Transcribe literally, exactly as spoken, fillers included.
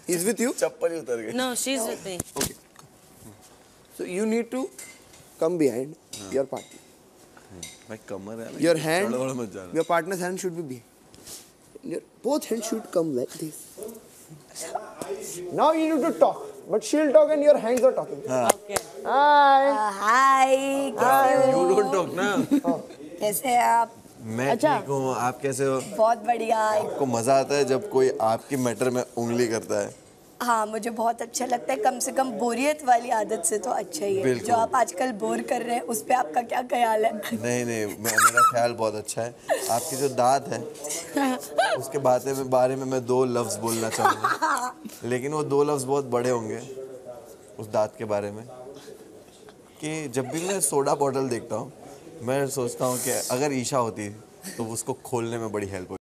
He's with you? चप्पल ही उतर गई। No, she's with me. Okay. So you need to come behind your partner. भाई कमर है। Your hand, चढ़ मत जाना। your partner's hand should be behind. Your both hands should come like this. Now you need to talk, but she'll talk and your hands are talking. Okay. Hi. हाय, कैसे You हो? don't talk ना। कैसे हैं आप? मैं ठीक हूँ, आप कैसे हो? बहुत बढ़िया। आपको मजा आता है जब कोई आपकी मैटर में उंगली करता है? हाँ, मुझे बहुत अच्छा लगता है। कम से कम बोरियत वाली आदत से तो अच्छा ही है। बिल्कुल। जो आप आजकल बोर कर रहे हैं, उस पे आपका क्या ख्याल है? नहीं नहीं, मैं मेरा ख्याल बहुत अच्छा है। आपकी जो दांत है, उसके बारे में बारे में मैं दो लफ्ज़ बोलना चाहूँगा, लेकिन वो दो लफ्ज़ बहुत बड़े होंगे उस दांत के बारे में, कि जब भी मैं सोडा बॉटल देखता हूँ, मैं सोचता हूँ कि अगर ईशा होती तो उसको खोलने में बड़ी हेल्प होती।